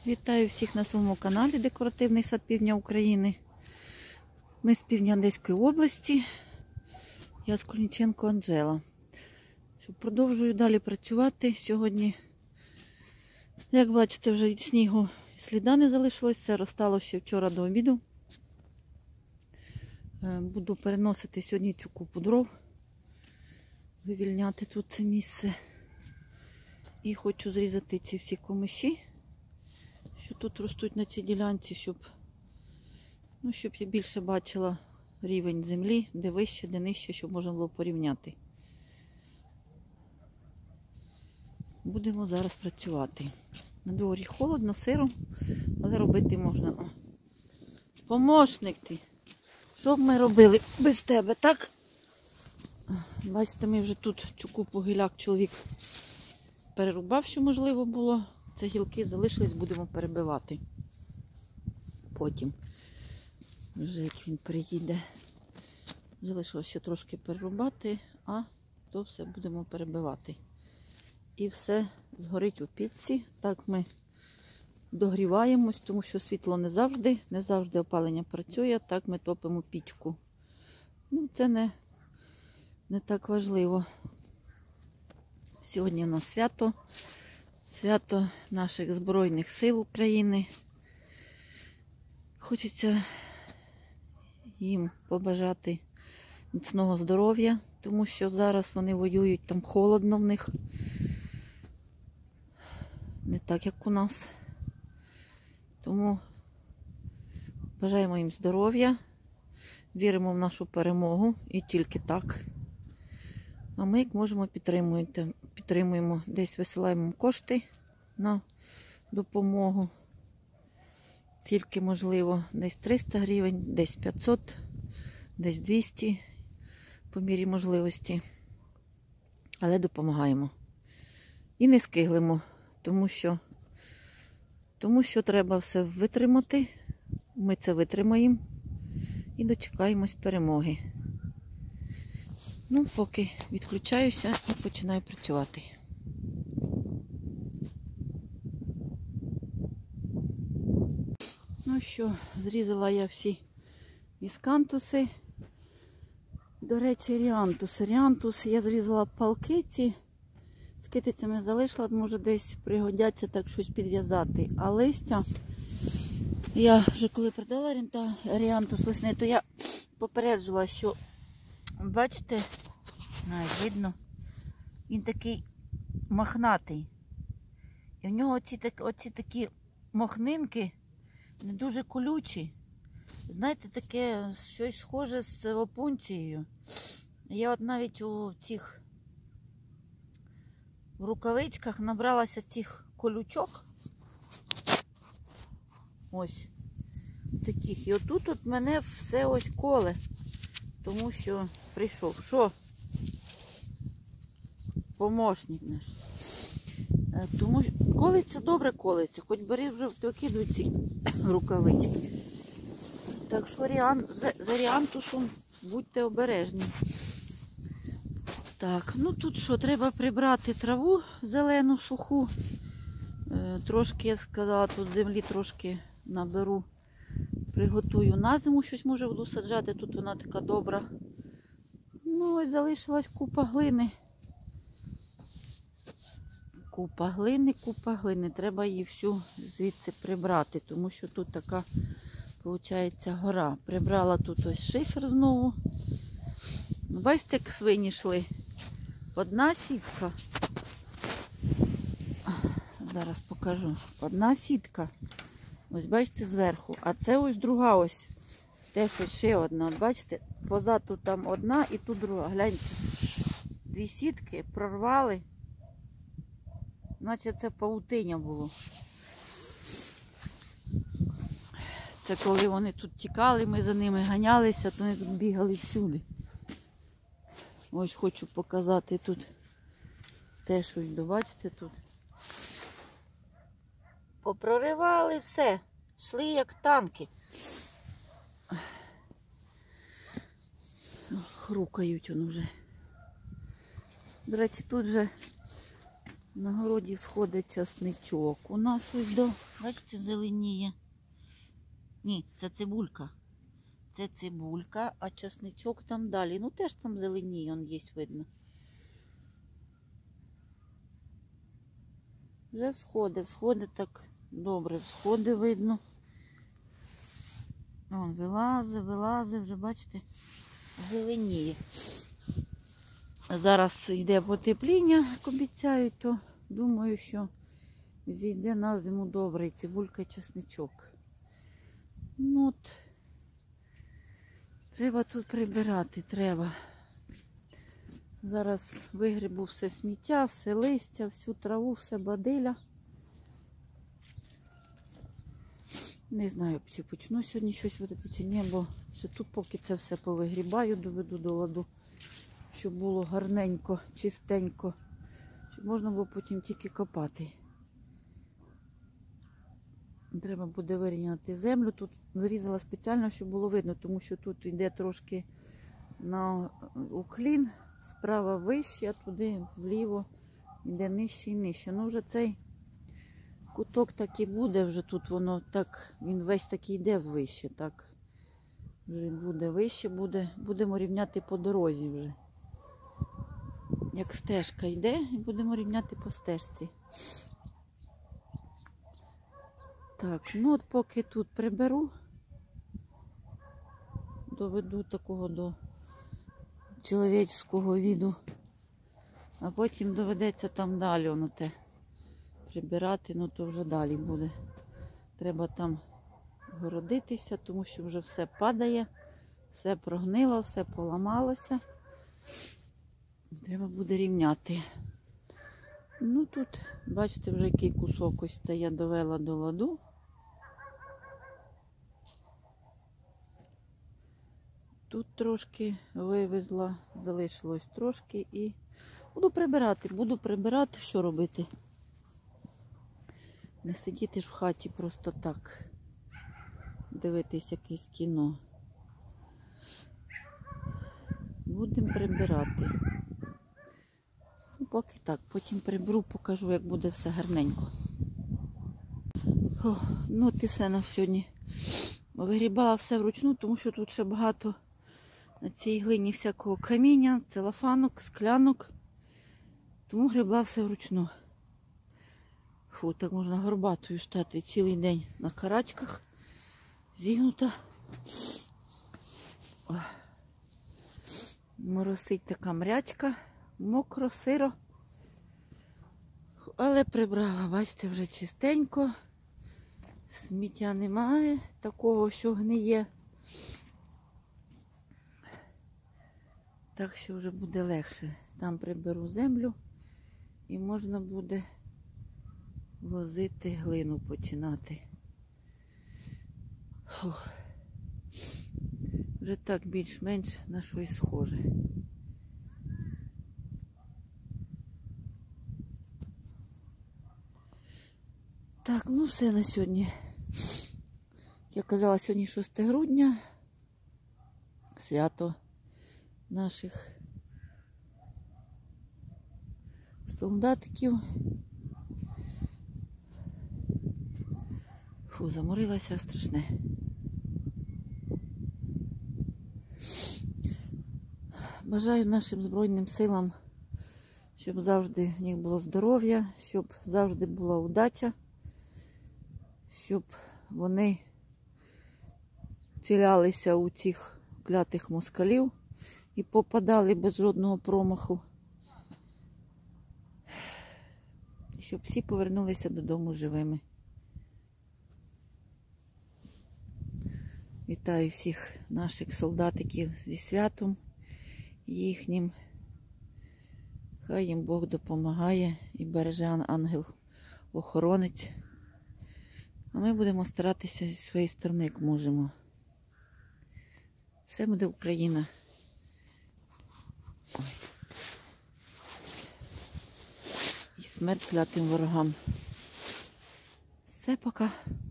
Вітаю всіх на своєму каналі Декоративний сад Півдня України. Ми з Півдня Одеської області. Я Скульниченко Анжела. Продовжую далі працювати. Сьогодні, як бачите, вже від снігу сліда не залишилось. Все розтало ще вчора до обіду. Буду переносити сьогодні цю купу дров. Вивільняти тут це місце. І хочу зрізати ці всі комиші, що тут ростуть на цій ділянці, щоб я більше бачила рівень землі, де вище, де нижче, щоб можна було порівняти. Будемо зараз працювати. На дворі холодно, сиро, але робити можна. Помощник ти! Що б ми робили без тебе, так? Бачите, ми вже тут цю купу гіляк чоловік перерубав, що можливо було. Це гілки залишились, будемо перебивати. Потім, вже як він приїде, залишилось ще трошки перерубати, а то все будемо перебивати. І все згорить у пічці. Так ми догріваємось, тому що світло не завжди опалення працює, так ми топимо пічку. Це не так важливо. Сьогодні у нас свято наших Збройних сил України. Хочеться їм побажати міцного здоров'я, тому що зараз вони воюють, там холодно в них. Не так, як у нас. Тому бажаємо їм здоров'я, віримо в нашу перемогу і тільки так. А ми, як можемо, підтримуємо, десь висилаємо кошти на допомогу. Тільки, можливо, десь 300 гривень, десь 500, десь 200 по мірі можливості. Але допомагаємо. І не скиглимо, тому що треба все витримати. Ми це витримаємо і дочекаємось перемоги. Поки відключаюся і починаю працювати. Зрізала я всі міскантуси. До речі, ріантус. Я зрізала палки ці. З китицями залишила, може десь пригодяться так щось підв'язати. А листя, я вже коли продала ріантус весни, то я попереджувала, що, бачите, видно, він такий мохнатий. І в нього оці такі мохнинки не дуже колючі. Знаєте, таке щось схоже з опунцією. Я навіть у цих рукавичках набралася цих колючок. Ось таких. І отут мене все ось коле. Тому що прийшов. Що? Помощник наш. Тому що колиться, добре колиться. Хоч бери вже викидуй ці рукавички. Так що за ріантусом будьте обережні. Так, тут що, треба прибрати траву зелену, суху. Трошки, я сказала, тут землі трошки наберу. Приготую на зиму, щось може буду саджати, тут вона така добра. Ось залишилась купа глини. Купа глини. Треба її всю звідси прибрати, тому що тут така, виходить, гора. Прибрала тут ось шифер знову. Бачите, як свині йшли? Одна сітка. Зараз покажу. Одна сітка. Ось бачите зверху. А це ось друга ось. Теж ось ще одна. От бачите, позаду там одна і тут друга. Гляньте. Дві сітки прорвали. Наче це павутиння було. Це коли вони тут тікали, ми за ними ганялися, то вони тут бігали всюди. Ось хочу показати тут теж ось, бачите, тут. Попроривали все. Йшли як танки. Хрукають вони вже. До речі, тут вже На городі сходить часничок. У нас ось до, бачите, зеленіє. Ні, це цибулька. Це цибулька, а часничок там далі. Ну теж там зеленіє, он є, видно. Вже всходи так добре, всходи видно. Вон вилазить, вже бачите, зеленіє. Зараз йде потепління, як обіцяють, то думаю, що зійде на зиму добре і цибулька, і чесничок. Ну от, треба тут прибирати, треба. Зараз вигрібу все сміття, все листя, всю траву, все бадиля. Не знаю, чи почну сьогодні щось видати, чи ні, бо ще тут поки це все повигрібаю, доведу до ладу, щоб було гарненько, чистенько, щоб можна було потім тільки копати. Треба буде вирівняти землю. Тут зрізала спеціально, щоб було видно, тому що тут йде трошки на уклін, справа вище, а туди вліво йде нижче і нижче. Ну вже цей куток так і буде, вже тут воно так, він весь такий йде вище, так. Вже буде вище, будемо рівняти по дорозі вже. Як стежка йде, і будемо рівняти по стежці. Так, ну от поки тут приберу, доведу такого до чоловічського віду, а потім доведеться там далі воно те прибирати, ну то вже далі буде. Треба там городитися, тому що вже все падає, все прогнило, все поламалося. Треба буде рівняти. Ну тут, бачите, вже який кусок ось це я довела до ладу. Тут трошки вивезла, залишилось трошки і буду прибирати, що робити. Не сидіти ж в хаті просто так, дивитись якесь кіно. Будемо прибирати. Ну, поки так, потім приберу, покажу, як буде все гарненько. Ну от і все на сьогодні. Вигрібала все вручну, тому що тут ще багато на цій глині всякого каміння, целофанок, склянок. Тому грібла все вручну. Фу, так можна горбатою стати цілий день на карачках. Зігнута. Моросить така мрячка. Мокро, сиро. Але прибрала, бачите, вже чистенько. Сміття немає. Такого, що гниє. Так що вже буде легше. Там приберу землю і можна буде возити глину, починати. Фух. Вже так більш-менш на щось схоже. Так, ну все на сьогодні. Я казала, сьогодні 6 грудня. Свято наших солдатиків. Фу, заморилася страшне. Бажаю нашим Збройним силам, щоб завжди в них було здоров'я, щоб завжди була удача, щоб вони цілялися у цих клятих москалів і попадали без жодного промаху. Щоб всі повернулися додому живими. Вітаю всіх наших солдатиків зі святом їхнім. Хай їм Бог допомагає і береже ангел-охоронець. А ми будемо старатися зі своєї сторони, як можемо. Все буде Україна. Ой. І смерть клятим ворогам. Все, пока.